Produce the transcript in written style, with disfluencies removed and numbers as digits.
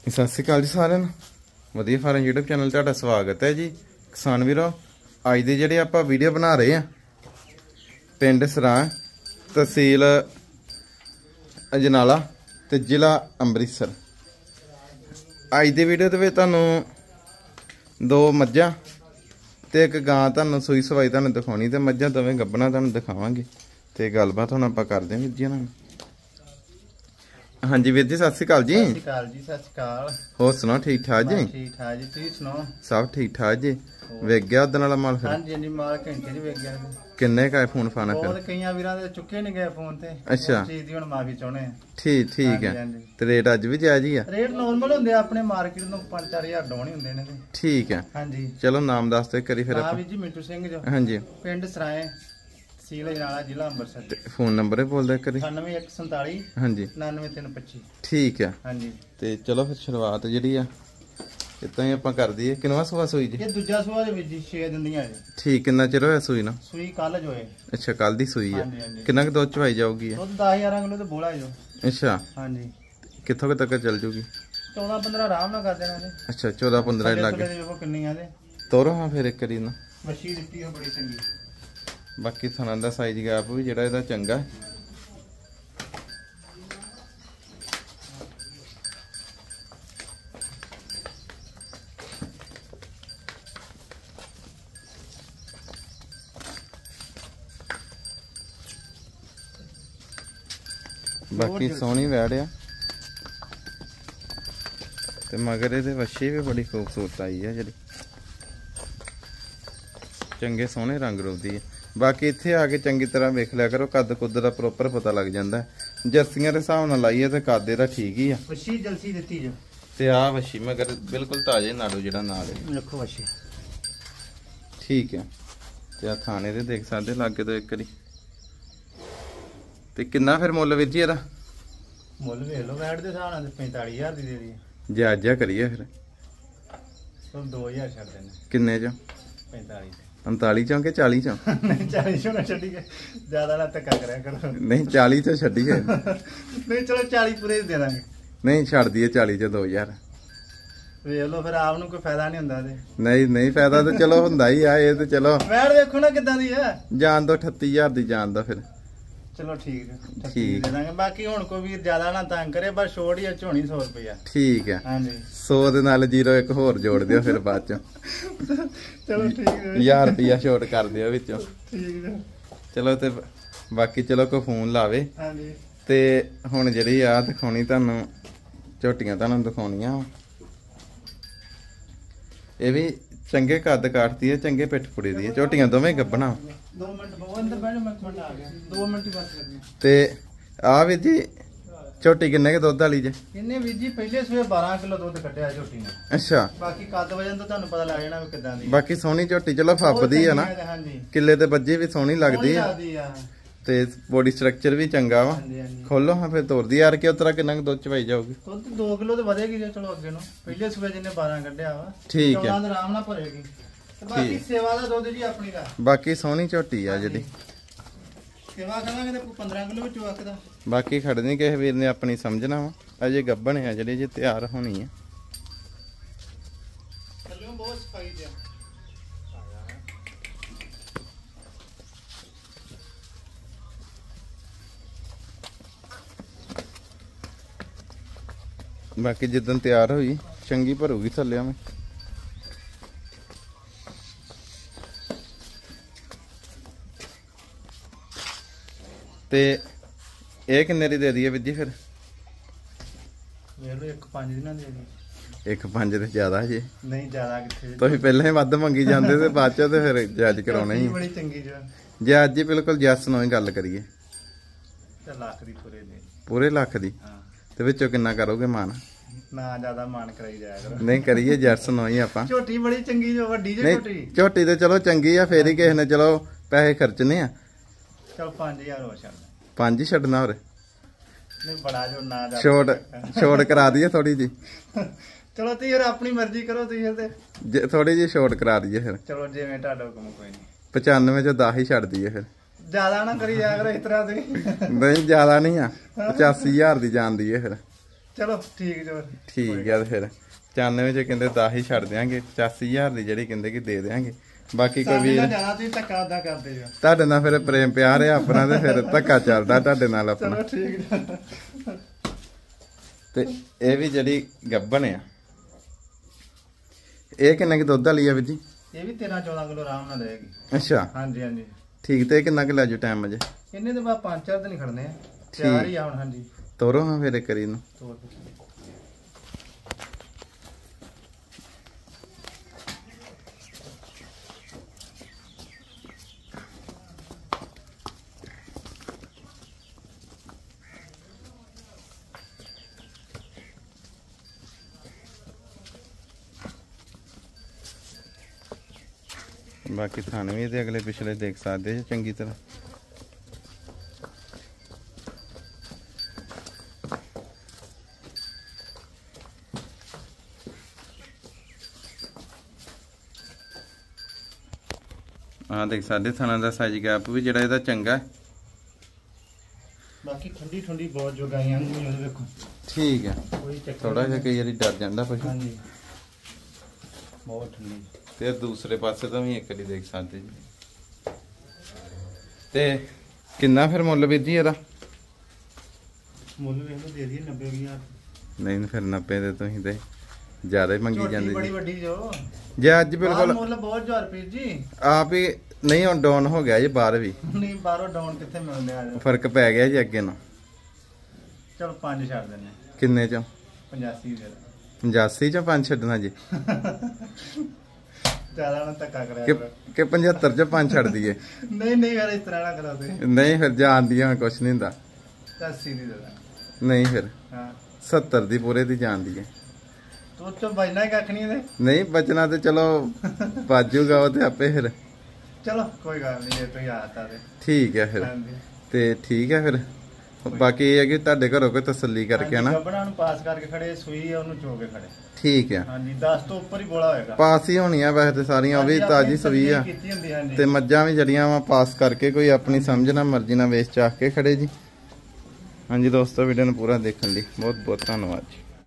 ਸਤਿ ਸ਼੍ਰੀ ਅਕਾਲ ਜੀ ਸਾਰਿਆਂ ਨੂੰ। ਵਧੀਆ ਫਾਰਮ YouTube ਚੈਨਲ ਤੁਹਾਡਾ ਸਵਾਗਤ ਹੈ ਜੀ। ਕਿਸਾਨ ਵੀਰੋ, ਅੱਜ ਦੇ ਜਿਹੜੇ ਆਪਾਂ ਵੀਡੀਓ ਬਣਾ ਰਹੇ ਆ ਪਿੰਡ ਸਰਾਂ, ਤਹਿਸੀਲ ਅਜਨਾਲਾ ਤੇ ਜ਼ਿਲ੍ਹਾ ਅੰਮ੍ਰਿਤਸਰ। ਅੱਜ ਦੀ ਵੀਡੀਓ ਦੇ ਵਿੱਚ ਤੁਹਾਨੂੰ ਦੋ ਮੱਝਾਂ ਤੇ ਇੱਕ ਗਾਂ ਤੁਹਾਨੂੰ ਸੂਈ ਸਵਾਈ ਤੁਹਾਨੂੰ ਦਿਖਾਉਣੀ ਤੇ ਮੱਝਾਂ ਦੋਵੇਂ ਗੱਭਣਾ ਤੁਹਾਨੂੰ ਦਿਖਾਵਾਂਗੇ ਤੇ ਗੱਲਬਾਤ ਹੁਣ ਆਪਾਂ ਕਰਦੇ ਹਾਂ ਵੀਰ ਜੀ ਨਾਲ। हाँ जी वीर जी, सत श्री अकाल जी। सत श्री अकाल जी। सत श्री अकाल। होर सुनाओ, ठीक ठाक जी? ठीक ठाक जी, तुसीं सुनाओ? सब ठीक ठाक जी। वेख गया उदन वाला माल फिर? हां जी, हां माल घंटे च वेख गया। किन्ने का है फोन फाना फिर? बहुत कईयां वीरां दे चुके नहीं गए फोन ते। अच्छा, चीज दी हुण माफी चाहुंदे आ। ठीक है। ते रेट अज भी जायज ही है? रेट नॉर्मल हुंदे आ, अपने मार्केट तो 5-4000 डाउन ही हुंदे ने। ठीक है। हां जी, चलो नाम दस दे करी फिर। हां जी, मिंटू सिंह जो। हां जी, पिंड सराए, तहसील अजनाला, जिला अंमृतसर। फोन नंबर है बोल दे करी। 9147 हां जी 99325। ठीक है। हां जी, ते चलो फिर शुरुआत जिहड़ी आ इतना ही ਆਪਾਂ कर दईए। किनवा सुबह सूई जी? ये दूजा सुबह दे विच 6 दिंदियां जी। ठीक, कितना चिर होया सूई ना? सूई कल जो है। अच्छा, कल दी सूई है। हां जी, हां जी। कितना क दुध चवाई जाऊगी? दुध 10000 किलो ते बोला जो। अच्छा, हां जी। कित्थों तक चल जूगी? 14-15 आराम ना कर देना। अच्छा, 14-15 लग गए। देखो किन्नी आ दे ਤੋਰੋ ਹਾਂ ਫਿਰ ਇੱਕ ਵਾਰੀ ਨਾ। ਮੱਛੀ ਦਿੱਤੀ ਹੈ ਬੜੀ ਚੰਗੀ। ਬਾਕੀ ਥਣਾ ਦਾ ਸਾਈਜ਼ ਗੈਪ ਵੀ ਜਿਹੜਾ ਇਹਦਾ ਚੰਗਾ। ਬਾਕੀ ਸੋਹਣੀ ਵੈੜ ਆ ਤੇ ਮਗਰ ਇਹਦੇ ਵੱਛੀ ਵੀ ਬੜੀ ਖੂਬਸੂਰਤ ਆਈ ਹੈ ਜਿਹੜੀ ਚੰਗੇ ਸੋਹਣੇ ਰੰਗ ਰੂਪ ਦੀ ਹੈ। ਬਾਕੀ ਇੱਥੇ ਆ ਕੇ ਚੰਗੀ ਤਰ੍ਹਾਂ ਵੇਖ ਲਿਆ ਕਰੋ, ਕੱਦ ਕੁੱਦ ਦਾ ਪ੍ਰੋਪਰ ਪਤਾ ਲੱਗ ਜਾਂਦਾ। ਜਰਸੀਆਂ ਦੇ ਹਿਸਾਬ ਨਾਲ ਲਾਈਏ ਤੇ ਕੱਦ ਇਹਦਾ ਠੀਕ ਹੀ ਆ। ਵੱਛੀ ਜਲਸੀ ਦਿੱਤੀ ਜੋ ਤੇ ਆ ਵੱਛੀ ਮਗਰ ਬਿਲਕੁਲ ਤਾਜ਼ੇ ਨਾੜੂ ਜਿਹੜਾ ਨਾਲ ਹੈ। ਦੇਖੋ ਵੱਛੀ ਠੀਕ ਹੈ। ਤੇ ਆ ਥਾਣੇ ਦੇ ਦੇਖ ਸਕਦੇ ਲਾਗੇ ਤੋਂ ਇੱਕ ਵਾਰੀ। ਤੇ ਕਿੰਨਾ ਫਿਰ ਮੁੱਲ ਵੀਰ ਜੀ ਇਹਦਾ? ਮੁੱਲ ਵੇਖ ਲਓ, ਵੈਟ ਦੇ ਹਿਸਾਬ ਨਾਲ 45000 ਦੀ ਦੇ ਦੀ। ਜਾਇਜ਼ਾ ਕਰੀਏ ਫਿਰ? ਤੁਹਾਨੂੰ 2000 ਛੱਡ ਦੇਣਾ। ਕਿੰਨੇ ਚ? 45 45 ਚੋਂ ਕਿ 40 ਚੋਂ? ਨਹੀਂ 40 ਚੋਂ ਨਾ ਛੱਡੀਏ, ਜ਼ਿਆਦਾ ਨਾ ਧੱਕਾ ਕਰਿਆ ਕਰੋ। ਨਹੀਂ 40 ਚੋਂ ਛੱਡੀਏ। ਨਹੀਂ ਚਲੋ 40 ਪੂਰੇ ਦੇ ਦਾਂਗੇ। ਨਹੀਂ ਛੱਡ ਦਈਏ 40 ਚ 2000। ਵੇਖ ਲਓ ਫਿਰ, ਆਪ ਨੂੰ ਕੋਈ ਫਾਇਦਾ ਨਹੀਂ ਹੁੰਦਾ ਤੇ। ਨਹੀਂ ਫਾਇਦਾ ਤਾਂ ਚਲੋ ਹੁੰਦਾ ਹੀ ਆ। ਇਹ ਤੇ ਚਲੋ ਵੈਟ ਦੇਖੋ ਨਾ ਕਿੱਦਾਂ ਦੀ ਹੈ। ਜਾਣ ਦੋ 38000 ਦੀ ਜਾਣ ਦੋ ਫਿਰ। ਚਲੋ ਠੀਕ ਹੈ, ਠੀਕ ਦੇ ਦਾਂਗੇ। ਬਾਕੀ ਹੁਣ ਕੋਈ ਵੀਰ ਜ਼ਿਆਦਾ ਨਾ ਤੰਗ ਕਰੇ, ਬਸ ਛੋੜ ਹੀ ਝੋਣੀ 100 ਰੁਪਇਆ। ਠੀਕ ਹੈ। ਹਾਂਜੀ 100 ਦੇ ਨਾਲ 01 ਹੋਰ ਜੋੜ ਦਿਓ ਫਿਰ ਬਾਅਦ ਚੋਂ। ਚਲੋ ਠੀਕ ਹੈ, 1000 ਰੁਪਇਆ ਛੋਟ ਕਰ ਦਿਓ ਵਿੱਚੋਂ। ਠੀਕ ਹੈ। ਚਲੋ ਤੇ ਬਾਕੀ ਚਲੋ ਕੋਈ ਫੋਨ ਲਾਵੇ। ਹਾਂਜੀ ਤੇ ਹੁਣ ਜਿਹੜੀ ਆ ਦਿਖਾਉਣੀ ਤੁਹਾਨੂੰ ਝੋਟੀਆਂ ਤੁਹਾਨੂੰ ਦਿਖਾਉਣੀਆਂ। ਇਹ ਵੀ ਚੰਗੇ ਕੱਦ ਕਾਟਦੀ ਹੈ, ਚੰਗੇ ਪਿੱਠ ਪੁੜੀ ਦੀ ਹੈ। ਝੋਟੀਆਂ ਦੋਵੇਂ ਗੱਭਣਾ। 2 ਮਿੰਟ ਬਹੁਤ ਅੰਦਰ ਬੈਠੋ, ਮੈਂ ਤੁਹਾਡਾ ਆ ਗਿਆ। 2 ਮਿੰਟ ਹੀ ਬਸ ਲੱਗਣੇ। ਤੇ ਆ ਵੀ ਜੀ ਝੋਟੀ ਕਿੰਨੇ ਕੇ ਦੁੱਧ ਵਾਲੀ ਜੇ? ਇਹਨੇ ਵੀਰ ਜੀ ਪਹਿਲੇ ਸਵੇਰ 12 ਕਿਲੋ ਦੁੱਧ ਕੱਢਿਆ ਝੋਟੀ ਨੇ। ਅੱਛਾ, ਬਾਕੀ ਕੱਦ ਵਜਨ ਤੋਂ ਤੁਹਾਨੂੰ ਪਤਾ ਲੱਗ ਜਾਣਾ ਵੀ ਕਿਦਾਂ ਦੀ। ਬਾਕੀ ਸੋਹਣੀ ਝੋਟੀ ਚਲੋ ਫੱਬਦੀ ਆ ਨਾ। ਹਾਂਜੀ, ਕਿੱਲੇ ਤੇ ਵੱਜੀ ਵੀ ਸੋਹਣੀ ਲੱਗਦੀ ਆ ਤੇ ਬੋਡੀ ਸਟਰਕਚਰ ਵੀ ਚੰਗਾ ਵਾ। ਹਾਂਜੀ ਹਾਂਜੀ। ਖੋਲੋ ਹਾਂ ਫਿਰ ਤੋਰਦੀ ਯਾਰ ਕਿ ਉਤਰਾ ਕਿੰਨਾ ਦੁੱਧ ਚਵਾਈ ਜਾਊਗੀ? ਦੁੱਧ 2 ਕਿਲੋ ਤੇ ਵਧੇਗੀ ਜੇ। ਚਲੋ ਅੱਗੇ ਨੂੰ ਪਹਿਲੇ ਸਵੇਰ ਜਿਹਨੇ 12 ਕੱਢਿਆ ਵਾ। ਠੀਕ ਹੈ, ਆਰਾਮ ਨਾਲ ਭਰੇਗੀ। ਤੇ ਬਾਕੀ ਸੇਵਾ ਦਾ ਦੁੱਧ ਜੀ ਆਪਣੀ ਦਾ। ਬਾਕੀ ਸੋਹਣੀ ਝੋਟੀ ਆ ਜਿਹੜੀ। ਸੇਵਾ ਕਰਾਂਗੇ ਤੇ 15 ਕਿਲੋ ਵਿੱਚ ਵਕਦਾ। ਬਾਕੀ ਖੜਨੀ ਕਿਸੇ ਵੀਰ ਨੇ ਆਪਣੀ ਸਮਝਣਾ ਵਾ। ਅਜੇ ਗੱਭਣ ਆ ਜਿਹੜੇ ਜੇ ਤਿਆਰ ਹੋਣੀ ਆ। ਥੱਲੋਂ ਬਹੁਤ ਸਫਾਈ ਦਿਆ। ਬਾਕੀ ਜਿੱਦਣ ਤਿਆਰ ਹੋਈ ਚੰਗੀ ਭਰੂਗੀ ਥੱਲੇ ਮੈਂ। ਤੇ ਇਹ ਕਿੰਨੇ ਦੀ ਦੇ ਦਈਏ ਵੀਰ ਜੀ ਫਿਰ? ਵੇਖ ਲਓ 1.5 ਦਿਨਾਂ ਦੀ ਹੈ। 1.5 ਤੇ ਜ਼ਿਆਦਾ ਜੇ। ਨਹੀਂ ਜ਼ਿਆਦਾ ਕਿੱਥੇ। ਤੁਸੀਂ ਪਹਿਲਾਂ ਹੀ ਵੱਧ ਮੰਗੀ ਜਾਂਦੇ ਤੇ ਬਾਅਦ ਚ ਤੇ ਫਿਰ ਜੱਜ ਕਰਾਉਣਾ ਹੀ। ਬੜੀ ਚੰਗੀ ਜੋ। ਜੇ ਅੱਜ ਹੀ ਬਿਲਕੁਲ ਜੈਸ ਨਾਲ ਹੀ ਗੱਲ ਕਰੀਏ ਤੇ ਲੱਖ ਦੀ ਪੂਰੇ ਦੇ। ਪੂਰੇ ਲੱਖ ਦੀ? ਹਾਂ। ਤੇ ਵਿੱਚੋਂ ਕਿੰਨਾ ਕਰੋਗੇ ਮਾਨ? ਨਾ ਜ਼ਿਆਦਾ ਮਾਨ ਕਰਾਈ ਜਾਇਆ ਕਰੋ। ਨਹੀਂ ਕਰੀਏ ਜੈਸ ਨਾਲ ਹੀ ਆਪਾਂ। ਝੋਟੀ ਬੜੀ ਚੰਗੀ ਜੋ, ਵੱਡੀ ਜੇ ਝੋਟੀ। ਝੋਟੀ ਤੇ ਚਲੋ ਚੰਗੀ ਆ, ਫੇਰ ਹੀ ਕਿਸੇ ਨੇ ਚਲੋ ਪੈਸੇ ਖਰਚਨੇ ਆ। ਚਲ 5000 ਹੋ ਛੱਡ। 5 ਹੀ ਛੱਡਣਾ ਹੋਰ? ਨਹੀਂ ਬੜਾ ਜੋ ਨਾ ਜਾ। ਛੋਟ ਕਰਾ ਦਈਏ ਥੋੜੀ ਜੀ? ਚਲੋ ਤੁਸੀਂ ਫਿਰ ਆਪਣੀ ਮਰਜ਼ੀ ਕਰੋ। ਤੁਸੀਂ ਤੇ ਥੋੜੀ ਜੀ ਛੋਟ ਕਰਾ ਦਈਏ ਫਿਰ। ਚਲੋ ਜਿਵੇਂ ਤੁਹਾਡਾ ਹੁਕਮ। ਕੋਈ ਨਹੀਂ। 95 ਚੋਂ 10 ਹੀ ਛੱਡ ਦਈਏ ਫਿਰ। ਜ਼ਿਆਦਾ ਨਾ ਕਰੀ ਜਾਇਆ ਕਰੋ ਇਸ ਤਰ੍ਹਾਂ ਦੇ। ਨਹੀਂ ਜ਼ਿਆਦਾ ਨਹੀਂ ਆ। 85000 ਦੀ ਜਾਂਦੀ ਹੈ ਫਿਰ। ਚਲੋ ਠੀਕ ਜੋ ਠੀਕ ਆ। ਤੇ ਫਿਰ 95 ਚ ਕਹਿੰਦੇ 10 ਹੀ ਛੱਡ ਦਿਆਂਗੇ, 85000 ਦੀ ਜਿਹੜੀ ਕਹਿੰਦੇ ਕਿ ਦੇ ਦਿਆਂਗੇ। ਬਾਕੀ ਕੋਈ ਵੀਰ ਜਿਆਦਾ ਤੁਸੀਂ ਧੱਕਾ ਉਦਾਂ ਕਰਦੇ ਜੋ। ਤੁਹਾਡੇ ਨਾਲ ਫਿਰ ਪ੍ਰੇਮ ਪਿਆਰ ਆ ਆਪਣਾ, ਤੇ ਫਿਰ ਧੱਕਾ ਚੱਲਦਾ ਤੁਹਾਡੇ ਨਾਲ ਆਪਣਾ। ਚਲੋ ਠੀਕ ਤੇ ਇਹ ਵੀ ਜਿਹੜੀ ਗੱਭਣ ਆ, ਇਹ ਕਿੰਨਾ ਕਿ ਦੁੱਧ ਵਾਲੀ ਆ ਵੀਰ ਜੀ? ਇਹ ਵੀ 13-14 ਕਿਲੋ ਆਰਾਮ ਨਾਲ ਦੇਗੀ। ਅੱਛਾ ਹਾਂਜੀ ਹਾਂਜੀ ਠੀਕ। ਤੇ ਇਹ ਕਿੰਨਾ ਕਿ ਲੈ ਜੂ ਟਾਈਮ ਅਜੇ? ਇਹਨੇ ਤੇ ਬਾਅਦ 5-4 ਦਿਨ ਹੀ ਖੜਨੇ ਆ, ਤਿਆਰ ਹੀ ਆ ਹੁਣ। ਹਾਂਜੀ ਤੋਰੋ ਹਾਂ ਫਿਰ ਕਰੀ ਨੂੰ। ਬਾਕੀ ਥਾਣੇ ਵੀ ਇਹਦੇ ਅਗਲੇ ਪਿਛਲੇ ਦੇਖ ਸਕਦੇ ਜੀ ਚੰਗੀ ਤਰ੍ਹਾਂ। ਆਹ ਦੇਖ ਸਕਦੇ ਥਾਣਾ ਦਾ ਸਾਈਜ਼ ਗੈਪ ਵੀ ਜਿਹੜਾ ਇਹਦਾ ਚੰਗਾ। ਬਾਕੀ ਠੰਡੀ ਠੰਡੀ ਬਹੁਤ ਜੋ ਗਾਈਆਂ ਨੂੰ ਉਹਦੇ ਵੇਖੋ। ਠੀਕ ਹੈ। ਕੋਈ ਚੱਕਰ ਥੋੜਾ ਜਿਹਾ ਕਈ ਵਾਰੀ ਡਰ ਜਾਂਦਾ ਪਸ਼ੂ। ਹਾਂਜੀ ਬਹੁਤ ਠੰਡੀ। ਤੇ ਦੂਸਰੇ ਪਾਸੇ ਤੋਂ ਵੀ ਇੱਕ ਵਾਰੀ ਦੇਖ ਸਕਦੇ ਜੀ। ਤੇ ਕਿੰਨਾ ਫਿਰ ਮੁੱਲ ਵੀਰ ਜੀ ਇਹਦਾ? ਮੁੱਲ ਵੇਖ ਲਓ ਦੇ ਦਈਏ 90,000। ਨਹੀਂ ਫਿਰ 90 ਦੇ ਤੁਸੀਂ ਤੇ ਜ਼ਿਆਦਾ ਹੀ ਮੰਗੀ ਜਾਂਦੇ ਬੜੀ ਜੀ। ਵੱਡੀ ਜੋ ਜੇ ਅੱਜ ਬਿਲਕੁਲ ਮੁੱਲ ਬਹੁਤ ਹਜ਼ਾਰ ਰੁਪਏ ਜੀ। ਆਪ ਹੀ ਨਹੀਂ ਹੁਣ ਡਾਊਨ ਹੋ ਗਿਆ ਜੀ ਬਾਹਰ ਵੀ। ਨਹੀਂ ਬਾਹਰੋਂ ਡਾਊਨ ਕਿੱਥੇ ਮਿਲਦੇ ਆ। ਫਰਕ ਪੈ ਗਿਆ ਜੀ ਅੱਗੇ ਨੂੰ। ਚਲ 5 ਛੱਡ ਦਿੰਦੇ। ਕਿੰਨੇ ਚੋਂ? 85 ਦੇ 85 ਚੋਂ 5 ਛੱਡਣਾ ਜੀ? ਜ਼ਿਆਦਾ ਨਾ ਧੱਕਾ ਕਰਿਆ ਕਿ ਕਰੋ। ਕਿ 75 ਚੋਂ 5 ਛੱਡ ਦਈਏ? ਨਹੀਂ ਯਾਰ ਇਸ ਤਰ੍ਹਾਂ ਨਾ ਕਰਾ ਦੇ। ਨਹੀਂ ਫਿਰ ਜਾਣ ਦੀਆਂ ਕੁਛ ਨਹੀਂ ਹੁੰਦਾ। 80 ਦੀ ਦੇ ਦਾਂ। ਨਹੀਂ ਫਿਰ ਹਾਂ 70 ਦੀ ਪੂਰੇ ਦੀ ਜਾਣ ਦੀ ਹੈ। ਤੂੰ ਚੋ ਬਜਣਾ ਹੀ ਕੱਖ ਨਹੀਂ ਇਹਦੇ। ਨਹੀਂ ਬਚਣਾ ਤੇ ਚਲੋ ਬਾਜੂਗਾ ਉਹ ਤੇ ਆਪੇ ਫਿਰ। ਚਲੋ ਕੋਈ ਗੱਲ ਨਹੀਂ ਜੇ ਤੁਸੀਂ ਆਤਾ ਤੇ ਠੀਕ ਹੈ ਫਿਰ। ਹਾਂਜੀ ਤੇ ਠੀਕ ਹੈ ਫਿਰ। ਬਾਕੀ ਇਹ ਹੈ ਕਿ ਤੁਹਾਡੇ ਘਰੋਂ ਕੋਈ ਤਸੱਲੀ ਕਰਕੇ ਨਾ ਗੱਬਣਾ ਨੂੰ ਪਾਸ ਕਰਕੇ ਖੜੇ, ਸੂਈ ਆ ਉਹਨੂੰ ਚੋ ਕੇ ਖੜੇ। ਠੀਕ ਹੈ। ਹਾਂਜੀ 10 ਤੋਂ ਉੱਪਰ ਹੀ ਬੋਲਾ ਹੋਏਗਾ। ਪਾਸ ਹੀ ਹੋਣੀ ਆ ਵੈਸੇ ਤੇ ਸਾਰੀਆਂ, ਉਹ ਵੀ ਤਾਜੀ ਸੂਈ ਆ। ਕੀਤੀ ਹੁੰਦੀ। ਹਾਂਜੀ ਤੇ ਮੱਝਾਂ ਵੀ ਜੜੀਆਂ ਵਾ ਪਾਸ ਕਰਕੇ ਕੋਈ ਆਪਣੀ ਸਮਝ ਨਾਲ ਮਰਜ਼ੀ ਨਾਲ ਵੇਚ ਚਾਹ ਕੇ ਖੜੇ ਜੀ। ਹਾਂਜੀ ਦੋਸਤੋ ਵੀਡੀਓ ਨੂੰ ਪੂਰਾ ਦੇਖਣ ਲਈ ਬਹੁਤ ਬਹੁਤ ਧੰਨਵਾਦ ਜੀ।